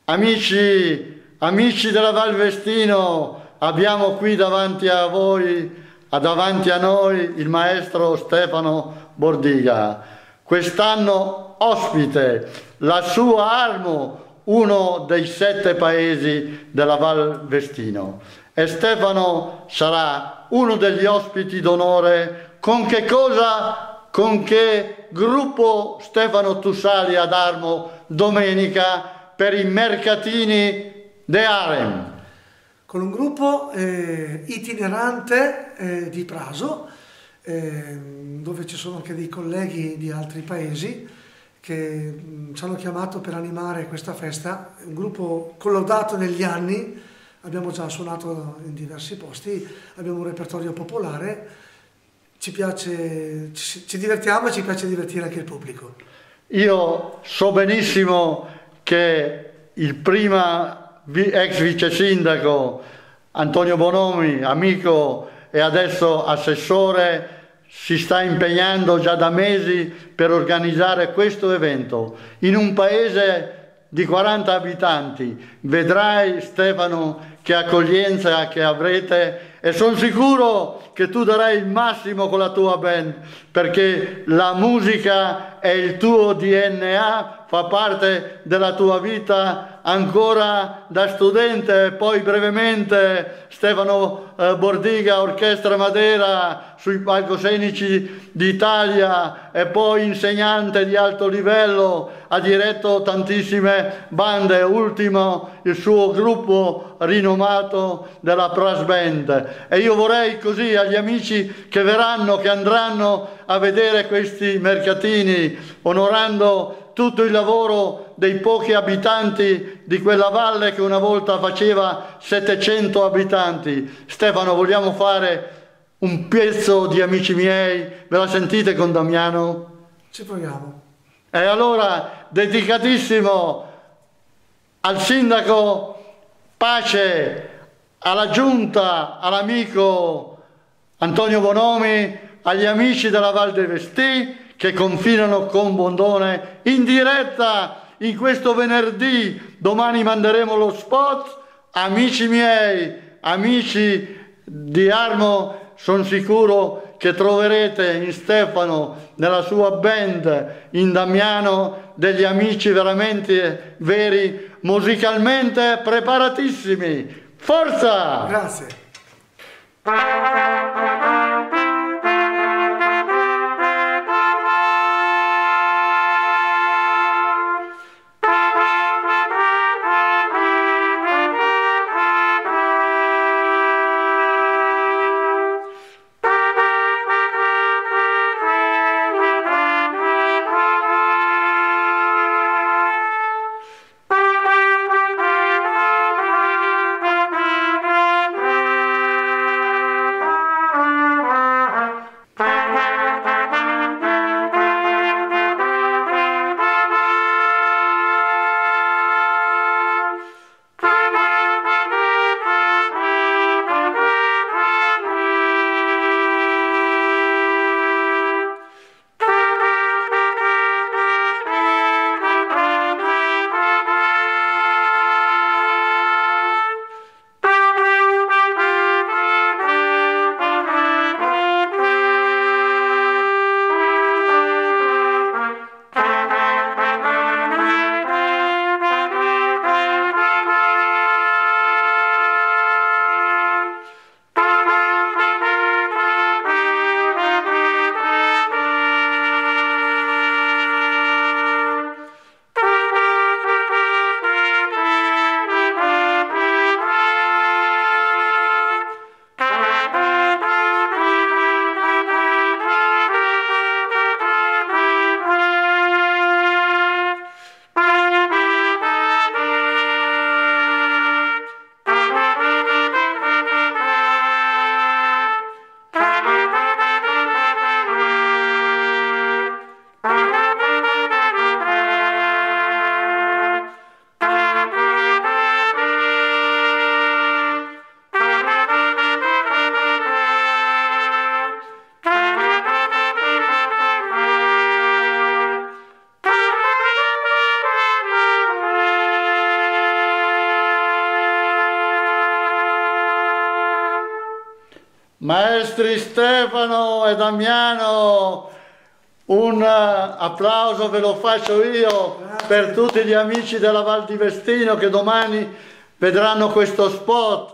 Amici della Val Vestino, abbiamo qui davanti a voi, davanti a noi, il maestro Stefano Bordiga. Quest'anno ospite la sua Armo, uno dei 7 paesi della Val Vestino. E Stefano sarà uno degli ospiti d'onore. Con che cosa, con che gruppo Stefano tu sali ad Armo domenica per i mercatini de Harem? Con un gruppo itinerante di Praso, dove ci sono anche dei colleghi di altri paesi che ci hanno chiamato per animare questa festa. Un gruppo collaudato negli anni, abbiamo già suonato in diversi posti, abbiamo un repertorio popolare, ci piace, ci divertiamo e ci piace divertire anche il pubblico. Io so benissimo che il prima ex vice sindaco Antonio Bonomi, amico e adesso assessore, si sta impegnando già da mesi per organizzare questo evento in un paese di 40 abitanti. Vedrai, Stefano, che accoglienza che avrete, e sono sicuro che tu darai il massimo con la tua band, perché la musica è il tuo DNA, fa parte della tua vita ancora da studente, poi brevemente Stefano Bordiga, Orchestra Madera sui palcoscenici d'Italia, e poi insegnante di alto livello, ha diretto tantissime bande, ultimo il suo gruppo rinomato della Brass Band. E io vorrei così agli amici che verranno, che andranno a vedere questi mercatini, onorando tutto il lavoro dei pochi abitanti di quella valle che una volta faceva 700 abitanti. Stefano, vogliamo fare un pezzo di Amici miei? Ve la sentite con Damiano? Ci proviamo. E allora, dedicatissimo al sindaco Pace, alla giunta, all'amico Antonio Bonomi, agli amici della Val dei Vestì che confinano con Bondone, in diretta in questo venerdì. Domani manderemo lo spot. Amici miei, amici di Armo, sono sicuro che troverete in Stefano, nella sua band, in Damiano, degli amici veramente veri, musicalmente preparatissimi. Forza! Grazie. Maestri Stefano e Damiano, un applauso ve lo faccio io. Grazie. Per tutti gli amici della Val di Vestino che domani vedranno questo spot.